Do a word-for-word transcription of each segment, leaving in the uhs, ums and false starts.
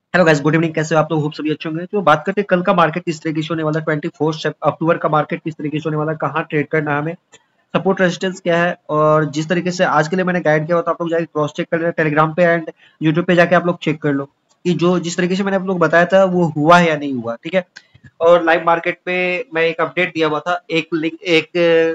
Hello guys, good evening. कैसे हो आप लोग? होप सभी अच्छे होंगे। तो बात करते हैं कल का मार्केट किस तरीके से होने वाला है। ट्वेंटी फोर्थ अक्टूबर का मार्केट किस तरीके से होने वाला है, कहाँ ट्रेड करना है हमें, सपोर्ट रेजिस्टेंस क्या है। और जिस तरीके से आज के लिए मैंने गाइड किया हुआ, तो आप लोग जाके क्रॉस चेक कर लेना टेलीग्राम पे एंड यूट्यूब पे जाके आप लोग चेक कर लो कि जो जिस तरीके से मैंने आप लोग बताया था वो हुआ है या नहीं हुआ। ठीक है। और लाइव मार्केट पे मैं एक अपडेट दिया हुआ था, एक लिंक एक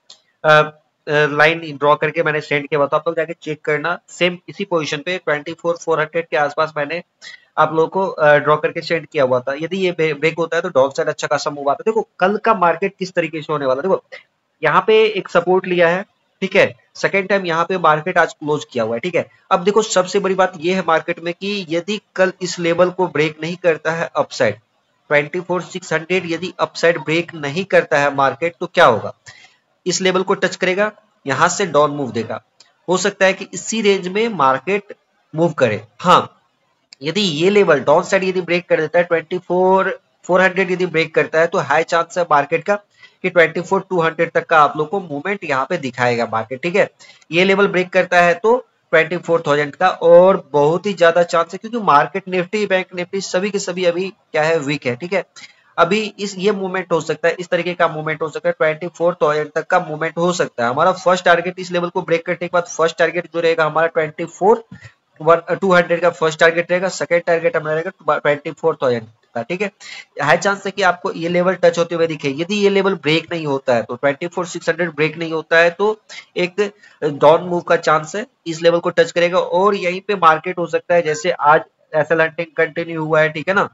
लाइन ड्रॉ करके मैंने सेंड किया हुआ था, आप लोग जाके चेक करना। सेम इसी पोजीशन पे ट्वेंटी फोर फोर हंड्रेड के आसपास मैंने आप लोगों को ड्रॉ करके सेंड किया हुआ था। यदि ये ब्रेक होता है तो डाउन साइड अच्छा खासा मूव आता है। देखो कल का मार्केट किस तरीके से होने वाला है। देखो यहाँ पे एक सपोर्ट लिया है, ठीक है। सेकेंड टाइम यहाँ पे मार्केट आज क्लोज किया हुआ है, ठीक है। अब देखो सबसे बड़ी बात ये है मार्केट में कि यदि कल इस लेवल को ब्रेक नहीं करता है upside, twenty four six hundred यदि अपसाइड ब्रेक नहीं करता है मार्केट, तो क्या होगा, इस लेवल को टच करेगा, यहां से डाउन मूव देगा। हो सकता है कि इसी रेंज में मार्केट मूव करे। हाँ, यदि ये लेवल डाउन साइड यदि ब्रेक कर देता है, ट्वेंटी फोर फोर हंड्रेड यदि ब्रेक करता है, तो हाई चांस है मार्केट का कि ट्वेंटी फोर टू हंड्रेड तक का आप लोग को मूवमेंट यहाँ पे दिखाएगा मार्केट, ठीक है। ये लेवल ब्रेक करता है तो ट्वेंटी फोर थाउजेंड का और बहुत ही ज्यादा चांस है, क्योंकि मार्केट निफ्टी बैंक निफ्टी सभी के सभी अभी क्या है, वीक है, ठीक है। अभी इस ये मूवमेंट हो सकता है, इस तरीके का मूवमेंट हो सकता है, ट्वेंटी फोर थाउजेंड तक का मूवमेंट हो सकता है। हमारा फर्स्ट टारगेट इस लेवल को ब्रेक करने के बाद फर्स्ट टारगेट जो रहेगा हमारा ट्वेंटी फोर टू हंड्रेड का फर्स्ट टारगेट रहेगा। सेकंड टारगेट हमारा रहेगा ट्वेंटी फोर थाउजेंड का, ठीक है। हाई चांस है कि आपको ये लेवल टच होते हुए दिखे। यदि ये लेवल ब्रेक नहीं होता है तो twenty four six hundred break नहीं होता है तो एक डाउन मूव का चांस है, इस लेवल को टच करेगा और यहीं पे मार्केट हो सकता है जैसे आज एसएल हंटिंग कंटिन्यू हुआ है, ठीक है ना।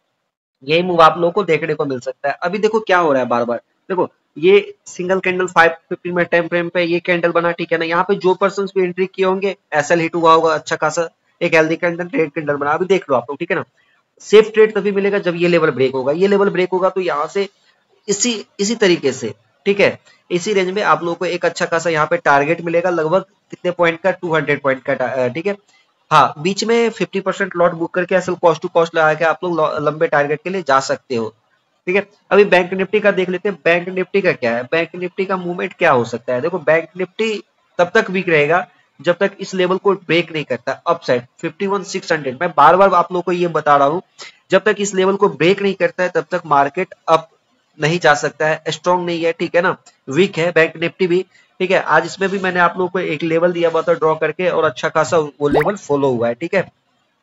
यही मूव आप लोगों को देखने को मिल सकता है। अभी देखो क्या हो रहा है, बार बार देखो ये सिंगल कैंडल फाइव फिफ्टी में टाइम फ्रेम पे ये कैंडल बना, ठीक है ना। यहाँ पे जो पर्सन भी एंट्री किए होंगे एसएल हिट हुआ होगा अच्छा खासा, एक हेल्दी कैंडल ट्रेड कैंडल बना। अभी देख लो आप लोग, ठीक है ना। सेफ ट्रेड तभी मिलेगा जब ये लेवल ब्रेक होगा। ये लेवल ब्रेक होगा तो यहाँ से इसी इसी तरीके से, ठीक है, इसी रेंज में आप लोगों को एक अच्छा खासा यहाँ पे टारगेट मिलेगा, लगभग कितने पॉइंट का, टू हंड्रेड पॉइंट का, ठीक है। हाँ, बीच में फिफ्टी परसेंट लॉट बुक करके असल कॉस्ट टू कॉस्ट लगा के आप लोग लंबे टारगेट के लिए जा सकते हो, ठीक है। अभी बैंक निफ्टी का देख लेते हैं। बैंक निफ्टी का क्या है, बैंक निफ्टी का मूवमेंट क्या हो सकता है। देखो बैंक निफ्टी तब तक वीक रहेगा जब तक इस लेवल को ब्रेक नहीं करता upside fifty one six hundred. मैं बार बार आप लोगों को ये बता रहा हूँ, जब तक इस लेवल को ब्रेक नहीं करता है तब तक मार्केट अप नहीं जा सकता है, स्ट्रॉन्ग नहीं है, ठीक है ना। वीक है बैंक निफ्टी भी, ठीक है। आज इसमें भी मैंने आप लोगों को एक लेवल दिया हुआ था ड्रॉ करके और अच्छा खासा वो लेवल फॉलो हुआ है, ठीक है।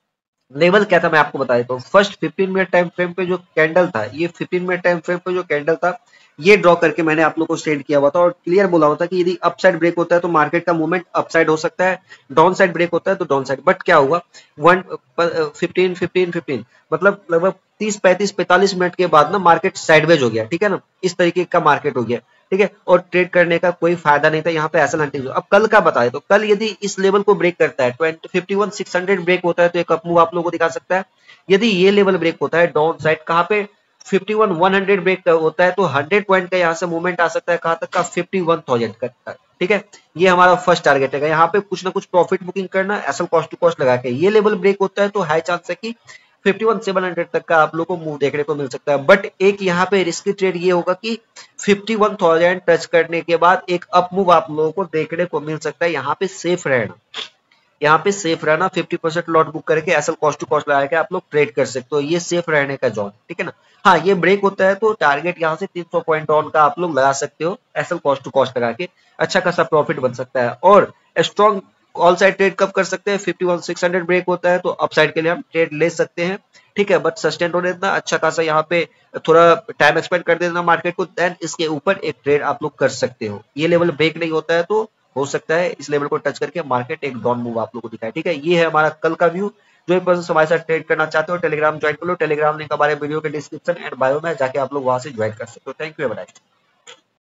लेवल क्या था मैं आपको बता देता हूँ। First fifteen minute time frame पे जो कैंडल था, ये फिफ्टीन मिनट टाइम फ्रेम पे जो कैंडल था, ये ड्रॉ करके मैंने आप लोगों को सेंड किया हुआ था और क्लियर बोला हुआ था कि यदि अपसाइड ब्रेक होता है तो मार्केट का मूवमेंट अपसाइड हो सकता है, डाउन साइड ब्रेक होता है तो डाउन साइड। बट क्या हुआ, वन फिफ्टीन फिफ्टीन फिफ्टीन मतलब लगभग तीस पैंतीस पैंतालीस मिनट के बाद ना मार्केट साइडवेज हो गया, ठीक है ना। इस तरीके का मार्केट हो गया, ठीक है। और ट्रेड करने का कोई फायदा नहीं था यहाँ पे एसएल हंटिंग। अब कल का बताए तो कल यदि इस लेवल को ब्रेक करता है, twenty fifty one six hundred break होता है तो एक अप मूव आप लोगों को दिखा सकता है। यदि ये लेवल ब्रेक होता है डाउन साइड कहाँ पे, fifty one one hundred break होता है तो हंड्रेड पॉइंट का यहाँ से मूवमेंट आ सकता है, कहाँ तक का, फिफ्टी वन थाउजेंड का, ठीक है। ये हमारा फर्स्ट टारगेट है। यहाँ पे कुछ ना कुछ प्रॉफिट बुकिंग करना एसएल कॉस्ट टू कॉस्ट लगा के। ये लेवल ब्रेक होता है तो हाई चांस है कि फिफ्टी वन सेवन हंड्रेड तक का आप लोग को मूव देखने को मिल सकता है। बट एक यहाँ पे रिस्की ट्रेड ये होगा कि फिफ्टी वन थाउजेंड टच करने के बाद एक अप मूव आप लोगों को देखने को मिल सकता है। यहाँ पे सेफ रहना, यहाँ पे सेफ रहना, फिफ्टी परसेंट लॉट बुक करके एसएल कॉस्ट टू कॉस्ट लगा के आप लोग ट्रेड कर सकते हो। ये सेफ रहने का जोन, ठीक है ना। हाँ, ये ब्रेक होता है तो टारगेट यहाँ से तीन सौ पॉइंट ऑन का आप लोग लगा सकते हो एसएल कॉस्ट टू कॉस्ट लगा के, अच्छा खासा प्रॉफिट बन सकता है। और स्ट्रॉन्ग ऑल साइड ट्रेड कब कर सकते हैं, fifty one six hundred break होता है तो अपसाइड के लिए हम ट्रेड ले सकते हैं, ठीक है। बट सस्टेन होने देना, अच्छा खासा यहाँ पे थोड़ा टाइम एक्सपेंड कर देना मार्केट को, देन इसके ऊपर एक ट्रेड आप लोग कर सकते हो। ये लेवल ब्रेक नहीं होता है तो हो सकता है इस लेवल को टच करके मार्केट एक डाउन मूव आप लोग को दिखाए, ठीक है। ये है हमारा कल का व्यू। जो एक पर्सन हमारे साथ ट्रेड करना चाहते हो टेलीग्राम ज्वाइन कर लो। टेलीग्राम लिंक हमारे वीडियो के डिस्क्रिप्शन एंड बायो में जाके आप लोग वहां से ज्वाइन कर सकते हो। Thank you.